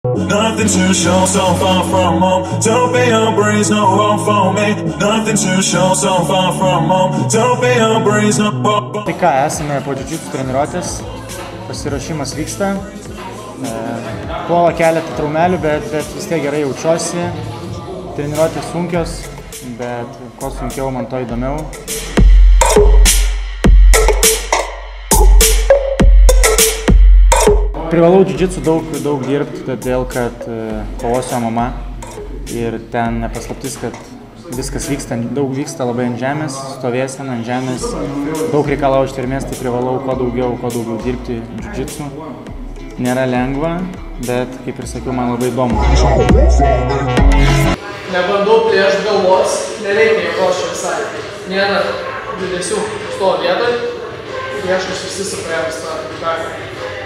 Nothing to show, so far from home. Don't be a breeze, no home for me. Nothing to show, so far from home. Don't be a breeze, no home. Tai ką, esame po džiudžitsu treniruotės, pasiruošimas vyksta. Puola keletą traumelių, bet vis tiek gerai jaučiuosi. Treniruotės sunkios, bet kuo sunkiau, man to įdomiau. Privalau džiudžitsu daug dirbti, todėl kad kovosiu MMA ir ten nepaslaptis, kad viskas vyksta, daug vyksta labai ant žemės, stovėsena ant žemės, daug reikalauja ištvermės, tai privalau kuo daugiau dirbti džiudžitsu. Nėra lengva, bet, kaip ir sakiau, man labai įdomu. Nebandau prieš galvos, nereikia jėgos čia visai. Nėra judesių stovo vietoj, priešas visi suprėmus tą kaką.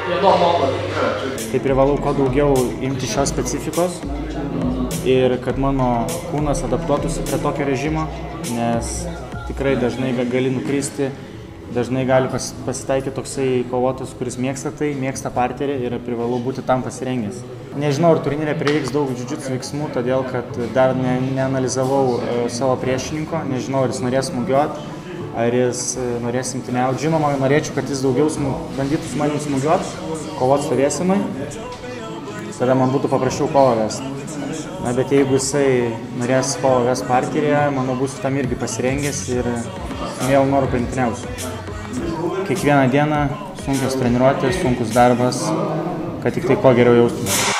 Tai privalau kuo daugiau imti šios specifikos ir kad mano kūnas adaptuotųsi prie tokio režimo, nes tikrai dažnai gali nukristi, dažnai gali pasitaikyti toksai kovotojas, kuris mėgsta tai, mėgsta parterį ir privalau būti tam pasirengęs. Nežinau, ar turnyre prireiks daug džiudžitsu veiksmų, todėl kad dar neanalizavau savo priešininko, nežinau, ar jis norės smūgiuoti, ar jis norės imtyniauti. Žinoma, norėčiau, kad jis daugiau bandytų su manim smūgiuoti, kovoti stovėsenai, tada man būtų paprasčiau kovą vesti. Na, bet jeigu jisai norės kovą vesti parteryje, manau, būsiu tam irgi pasirengęs ir vėl noriu paimtyniausiu. Kiekvieną dieną sunkios treniruotės, sunkus darbas, kad tik tai kuo geriau jaustumės.